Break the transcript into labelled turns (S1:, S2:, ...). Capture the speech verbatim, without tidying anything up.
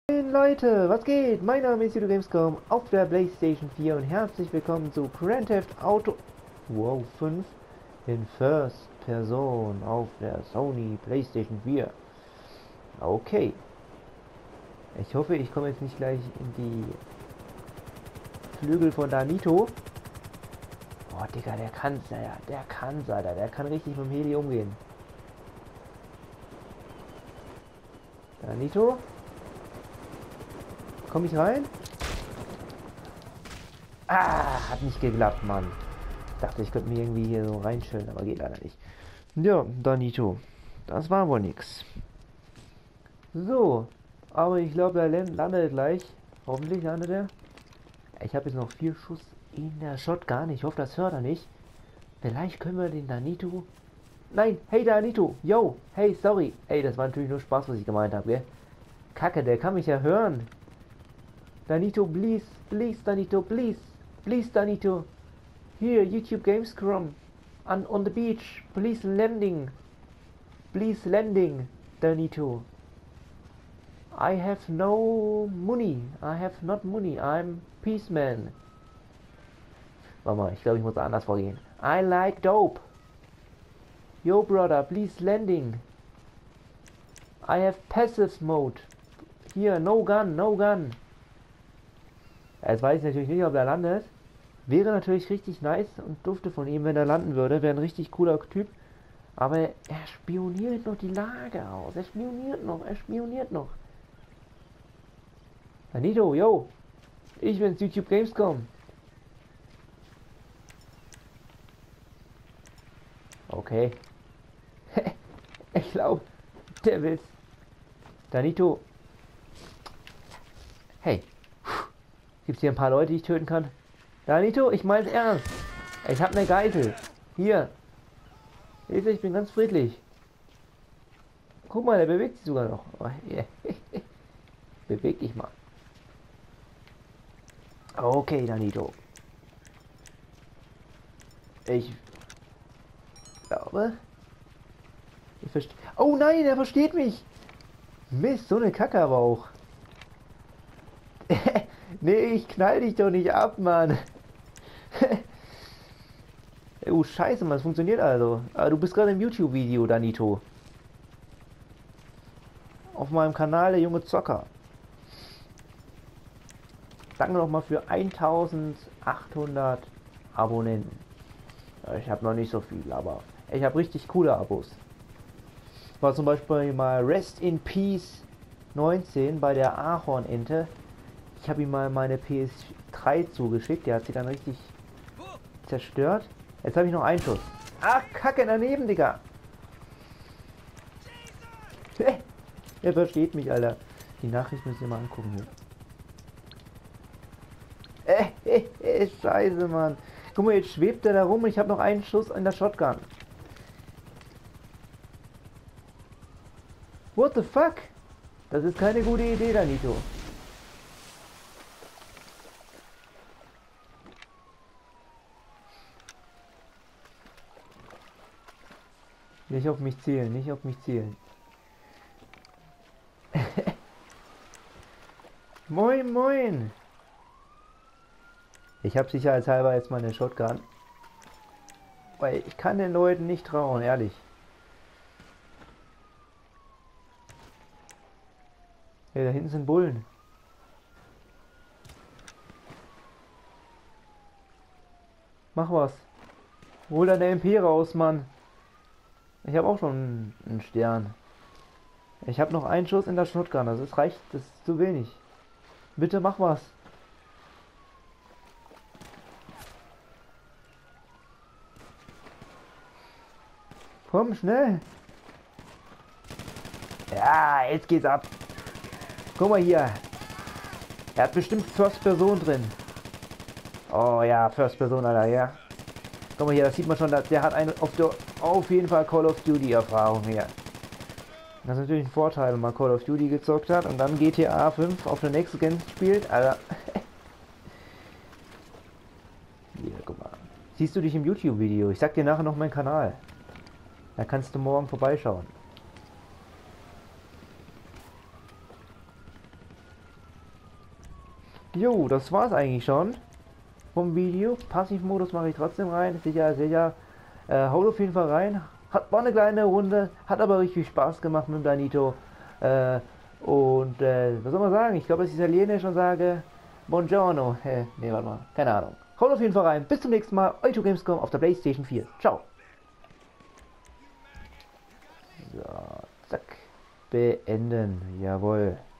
S1: Moin Leute, was geht? Mein Name ist Judo Gamescom auf der PlayStation vier und herzlich willkommen zu Grand Theft Auto wow, fünf in First Person auf der Sony PlayStation vier. Okay. Ich hoffe, ich komme jetzt nicht gleich in die Flügel von Danito. Oh, Digga, der kann's, ja, der kann's, Alter. Der kann richtig mit dem Heli umgehen. Danito? Komm ich rein? Ah, hat nicht geklappt, Mann. Ich dachte, ich könnte mir irgendwie hier so reinschillen, aber geht leider nicht. Ja, Danito. Das war wohl nix. So, aber ich glaube, er landet gleich. Hoffentlich landet er. Ich habe jetzt noch vier Schuss in der Shotgun. Ich hoffe, das hört er nicht. Vielleicht können wir den Danito... Nein, hey Danito, yo, hey, sorry. Ey, das war natürlich nur Spaß, was ich gemeint habe, gell? Kacke, der kann mich ja hören. Danito, please, please, Danito, please, please, Danito. Here, YouTube Gamescom, on, on the beach, please landing, please landing, Danito. I have no money, I have not money, I'm peace man. Warte mal, ich glaube, ich muss da anders vorgehen. I like dope. Yo, brother, please landing. I have passive mode. Here, no gun, no gun. Jetzt weiß ich natürlich nicht, ob er landet. Wäre natürlich richtig nice und dufte von ihm, wenn er landen würde. Wäre ein richtig cooler Typ. Aber er spioniert noch die Lage aus. Er spioniert noch, er spioniert noch. Danito, yo. Ich bin's, YouTube Gamescom. Okay. Ich glaube, der will's. Danito. Hey. Gibt es hier ein paar Leute, die ich töten kann? Danito, ich mein's ernst. Ich hab eine Geisel. Hier. Hilfe, ich bin ganz friedlich. Guck mal, der bewegt sich sogar noch. Oh, yeah. Beweg dich mal. Okay, Danito. Ich glaube... Ich verstehe... Oh nein, er versteht mich! Mist, so eine Kacke aber auch. Nee, ich knall dich doch nicht ab, Mann. Oh, scheiße, Mann, es funktioniert also. Aber du bist gerade im YouTube-Video, Danito. Auf meinem Kanal, der junge Zocker. Danke nochmal für eintausendachthundert Abonnenten. Ich habe noch nicht so viel, aber ich habe richtig coole Abos. War zum Beispiel mal Rest in Peace neunzehn bei der Ahorn-Ente. Ich habe ihm mal meine P S drei zugeschickt, der hat sie dann richtig zerstört. Jetzt habe ich noch einen Schuss. Ach, Kacke, daneben, Digga. Er versteht mich, Alter. Die Nachricht müsst ihr mal angucken hier. Äh, äh, äh, scheiße, Mann. Guck mal, jetzt schwebt er da rum und ich habe noch einen Schuss in der Shotgun. What the fuck? Das ist keine gute Idee, Danito. Nicht auf mich zielen, nicht auf mich zielen. Moin, moin. Ich habe sicherheitshalber jetzt meine Shotgun. Weil ich kann den Leuten nicht trauen, ehrlich. Hey, da hinten sind Bullen. Mach was. Hol deine M P raus, Mann. Ich habe auch schon einen Stern. Ich habe noch einen Schuss in der Shotgun. Das ist reicht, das ist zu wenig. Bitte mach was. Komm, schnell. Ja, jetzt geht's ab. Guck mal hier. Er hat bestimmt First Person drin. Oh ja, First Person, Alter, ja. Guck mal hier, das sieht man schon, der hat eine auf, der, auf jeden Fall Call of Duty Erfahrung hier. Das ist natürlich ein Vorteil, wenn man Call of Duty gezockt hat und dann G T A fünf auf der Next Gen spielt, Alter. Hier, guck mal. Siehst du dich im YouTube-Video? Ich sag dir nachher noch meinen Kanal. Da kannst du morgen vorbeischauen. Jo, das war's eigentlich schon vom Video. Passivmodus mache ich trotzdem rein. Sicher, sicher. Äh, haut auf jeden Fall rein. Hat, war eine kleine Runde, hat aber richtig Spaß gemacht mit dem Danito. Äh, und äh, was soll man sagen? Ich glaube, dass ich Italienisch und sage Buongiorno. Äh, nee, warte mal. Keine Ahnung. Haut auf jeden Fall rein. Bis zum nächsten Mal. Euto Gamescom auf der PlayStation vier. Ciao. So, zack. Beenden. Jawohl.